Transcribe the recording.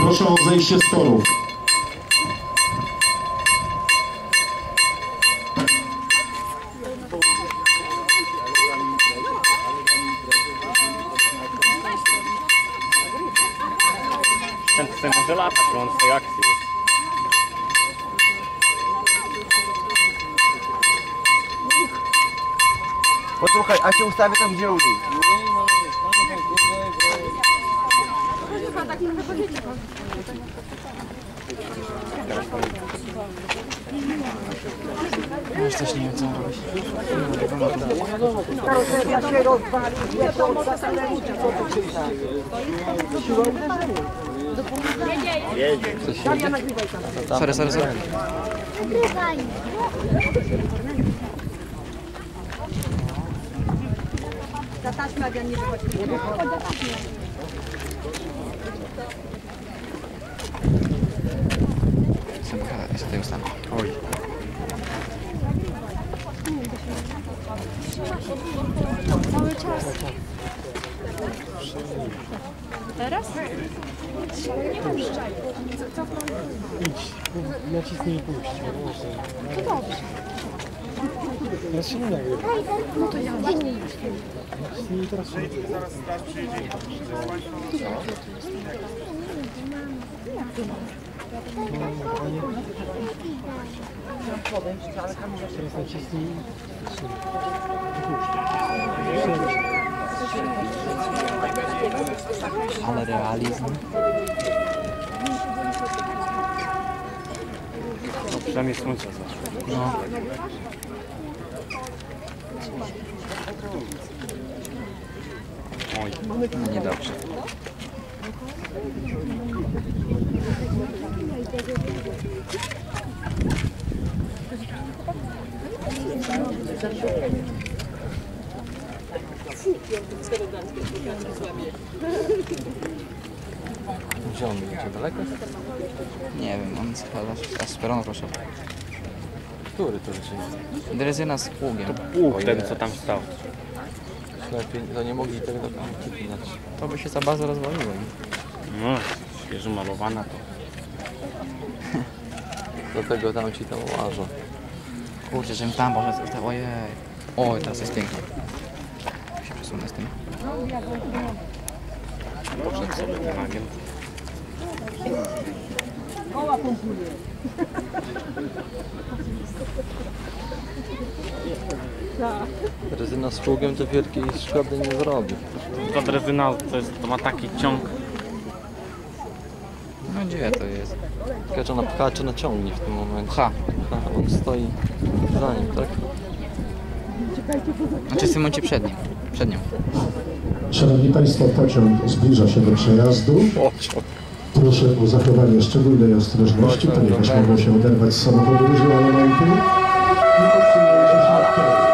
Proszę o zejście z torów. Ten może latać, bo on z tej akcji jest. Posłuchaj, a się ustawię tam gdzie lubi. Już też nie wiem co robić. Karoseria się rozwali, nie to można stanęlić, co to czyta. Siła uderzenia. Daria, nagrywaj tam. Sorry. Nagrywaj. Za taśmę, a nie wychodzi. Ja sobie ustanę. Oj. Cały czas. Teraz? Nie mam szczaj. Idź, nacisnij i puść. To dobrze. Teraz się nie nagrywa. No to ja nie Nacisnij i teraz się nagrywa. Zaraz straż przyjdzie i Teraz nacisnij i Ale realizm. No przynajmniej słońce zaszło. No. Oj. Niedobrze. Gdzie on będzie? Daleko? Nie wiem, on chyba z peronu proszę. Który to rzeczywiście? Drezyna z pługiem. Pług ten co tam stał. Lepiej, to nie mogli tego tam przypinać. To by się za bardzo rozwaliło. No, świeżo malowana to. Dlatego tam ci tam łażą. Kurczę, żebym tam poszedł. Ojej. Oj, teraz jest pięknie. Się przesunę z tym. Poszedł sobie ten agent. Koła pompuje. Rezyna z pługiem to wielkiej szkody nie zrobi. Ta drezyna to ma taki ciąg. No gdzie to jest? Kacze naciągnie w tym momencie. Ha. On stoi za nim, tak? Znaczy w tym momencie przed nią. Szanowni Państwo, pociąg zbliża się do przejazdu. Proszę o zachowanie szczególnej ostrożności, ponieważ mogą się oderwać z samochodu różne elementy i odsunęcie świadków.